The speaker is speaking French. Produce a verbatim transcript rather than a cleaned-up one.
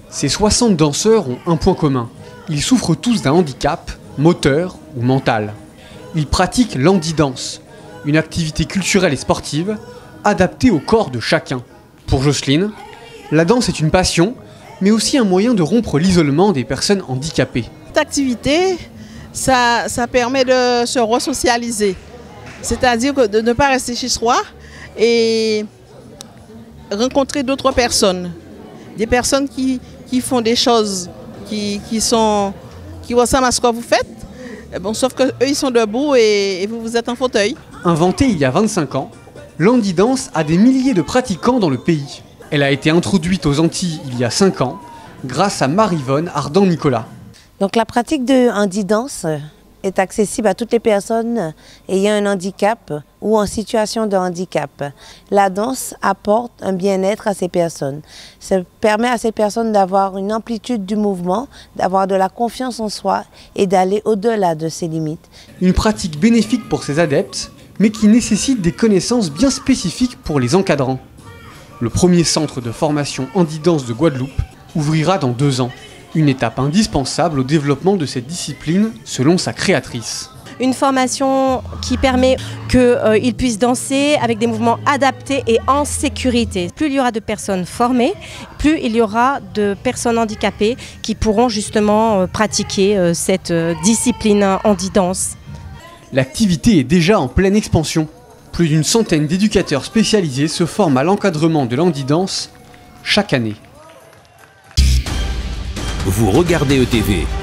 Ces soixante danseurs ont un point commun. Ils souffrent tous d'un handicap, moteur ou mental. Ils pratiquent l'handi-dance, une activité culturelle et sportive adaptée au corps de chacun. Pour Jocelyne, la danse est une passion, mais aussi un moyen de rompre l'isolement des personnes handicapées. Cette activité, ça, ça permet de se resocialiser, c'est-à-dire de ne pas rester chez soi et rencontrer d'autres personnes, des personnes qui, qui font des choses qui, qui, sont, qui ressemblent à ce que vous faites, bon, sauf qu'eux ils sont debout et, et vous, vous êtes en fauteuil. Inventée il y a vingt-cinq ans, l'handi-dance a des milliers de pratiquants dans le pays. Elle a été introduite aux Antilles il y a cinq ans grâce à Marie-Yvonne Ardant-Nicolas. Donc la pratique de handi-dance est accessible à toutes les personnes ayant un handicap ou en situation de handicap. La danse apporte un bien-être à ces personnes. Ça permet à ces personnes d'avoir une amplitude du mouvement, d'avoir de la confiance en soi et d'aller au-delà de ses limites. Une pratique bénéfique pour ses adeptes, mais qui nécessite des connaissances bien spécifiques pour les encadrants. Le premier centre de formation handi-dance de Guadeloupe ouvrira dans deux ans. Une étape indispensable au développement de cette discipline, selon sa créatrice. Une formation qui permet qu'ils euh, puissent danser avec des mouvements adaptés et en sécurité. Plus il y aura de personnes formées, plus il y aura de personnes handicapées qui pourront justement euh, pratiquer euh, cette euh, discipline handi-dance. L'activité est déjà en pleine expansion. Plus d'une centaine d'éducateurs spécialisés se forment à l'encadrement de l'handi-dance chaque année. Vous regardez E T V.